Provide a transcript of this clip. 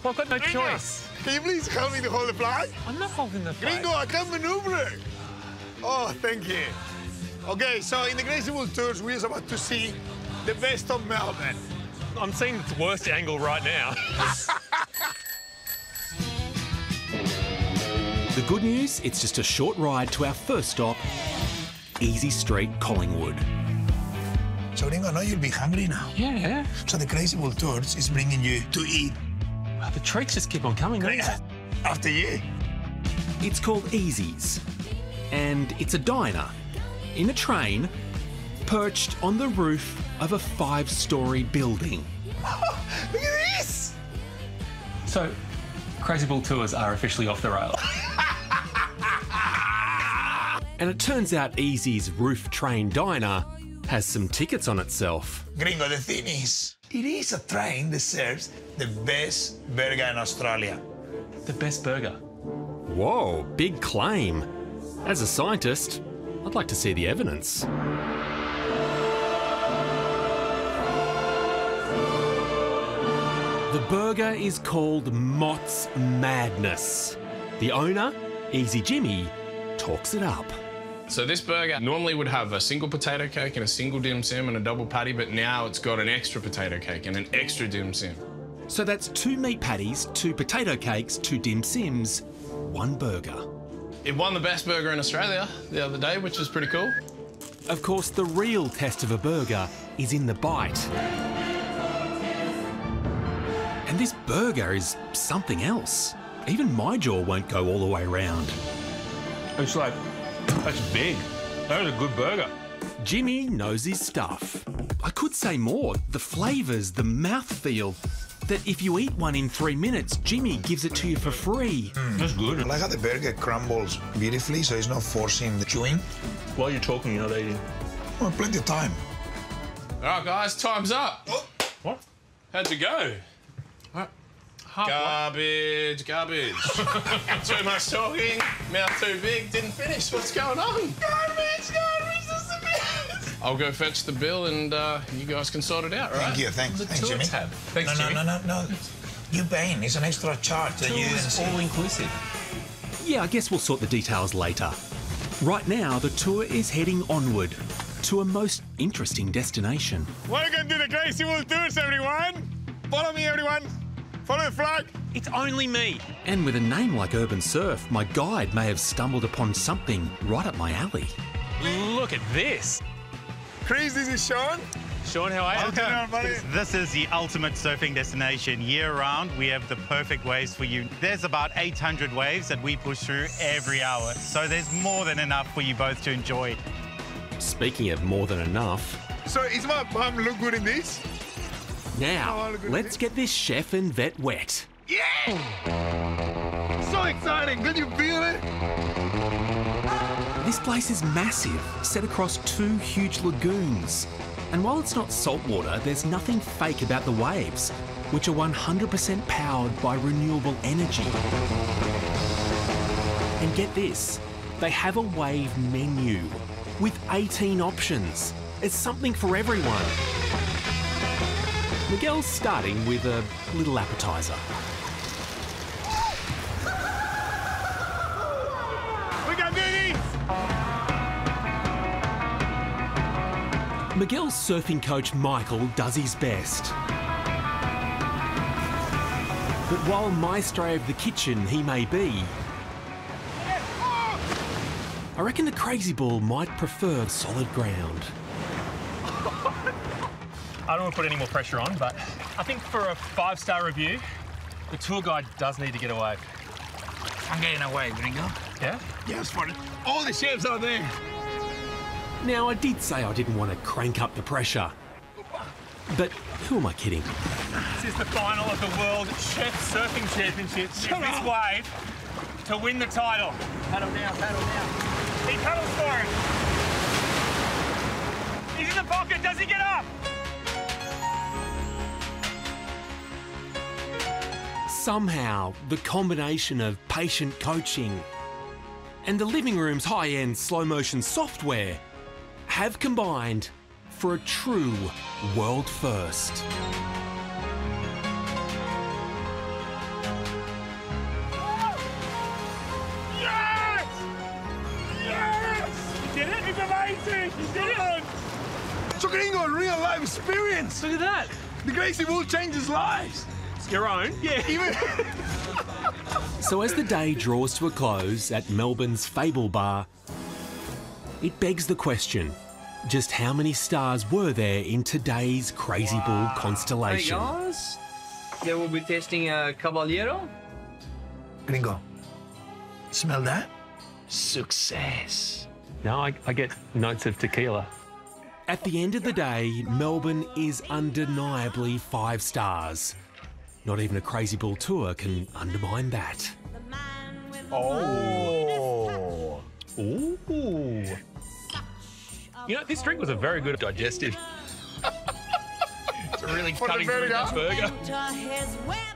Well, I've got no choice. Can you please help me to hold the flag? I'm not holding the flag. Gringo, I can't maneuver. Oh, thank you. Okay, so in the Crazy Bull Tours, we're about to see the best of Melbourne. I'm seeing the worst angle right now. The good news, it's just a short ride to our first stop, Easy Street, Collingwood. So, Gringo, I know you'll be hungry now. Yeah. So the Crazy Bull Tours is bringing you to eat. Well, the treats just keep on coming, don't they? After you. It's called Easy's, and it's a diner in a train perched on the roof of a 5-storey building. Look at this! So, Crazy Bull Tours are officially off the rail. And it turns out Easy's roof train diner has some tickets on itself. Gringo, the thing is, it is a train that serves the best burger in Australia. The best burger. Whoa, big claim. As a scientist, I'd like to see the evidence. The burger is called Mott's Madness. The owner, Easy Jimmy, talks it up. So this burger normally would have a single potato cake and a single dim sim and a double patty, but now it's got an extra potato cake and an extra dim sim. So that's 2 meat patties, 2 potato cakes, 2 dim sims, 1 burger. It won the best burger in Australia the other day, which is pretty cool. Of course, the real test of a burger is in the bite. And this burger is something else. Even my jaw won't go all the way round. It's like, that's big. That is a good burger. Jimmy knows his stuff. I could say more. The flavours, the mouthfeel, that if you eat one in 3 minutes, Jimmy gives it to you for free. That's good. I like how the burger crumbles beautifully, so it's not forcing the chewing. While you're talking, you're not eating. Well, plenty of time. All right, guys, time's up. Oh. What? How'd you go? Garbage. Too much talking, mouth too big, didn't finish. What's going on? Garbage, this is the best. I'll go fetch the bill and you guys can sort it out, right? Thank you, thanks, Jimmy. Tab. Thanks, Jimmy. No. You're paying. It's an extra charge that you didn't see. All inclusive. Yeah, I guess we'll sort the details later. Right now, the tour is heading onward to a most interesting destination. Welcome to the Crazy Bull Tours, everyone. Follow me, everyone. Follow the flag. It's only me. And with a name like Urban Surf, my guide may have stumbled upon something right up my alley. Look at this. Chris, this is Sean. Sean, how are you? Welcome, buddy. This is the ultimate surfing destination. Year-round, we have the perfect waves for you. There's about 800 waves that we push through every hour, so there's more than enough for you both to enjoy. Speaking of more than enough, So, is my bum look good in this? now let's get this chef and vet wet. Yeah! So exciting. Can you feel it? This place is massive, set across 2 huge lagoons. And while it's not saltwater, there's nothing fake about the waves, which are 100% powered by renewable energy. And get this, they have a wave menu with 18 options. It's something for everyone. Miguel's starting with a little appetizer. We can do this! Miguel's surfing coach Michael does his best. But while Maestre of the kitchen he may be, I reckon the Crazy Bull might prefer solid ground. I don't want to put any more pressure on, but I think for a 5-star review, the tour guide does need to get away. I'm getting away, Gringo. Yeah? Yes, for it. All the chefs are there. Now, I did say I didn't want to crank up the pressure. But who am I kidding? This is the final of the World Chef Surfing Championships. Use this wave to win the title. Paddle down, paddle down. He paddles for it. He's in the pocket. Does he get up? Somehow, the combination of patient coaching and the living room's high-end slow-motion software have combined for a true world first. amazing. You did it. So Gringo, real life experience. Look at that. The Crazy Bull changes lives. Your own? Yeah. Even... So as the day draws to a close at Melbourne's Fable Bar, it begs the question, just how many stars were there in today's Crazy Bull constellation? Hey guys, they will be testing a Caballero. Gringo, smell that? Success. No, I get notes of tequila. At the end of the day, Melbourne is undeniably 5 stars. Not even a Crazy Bull tour can undermine that. Oh. Ooh. You know, this drink was a very good digestive. It's really cutting through that burger.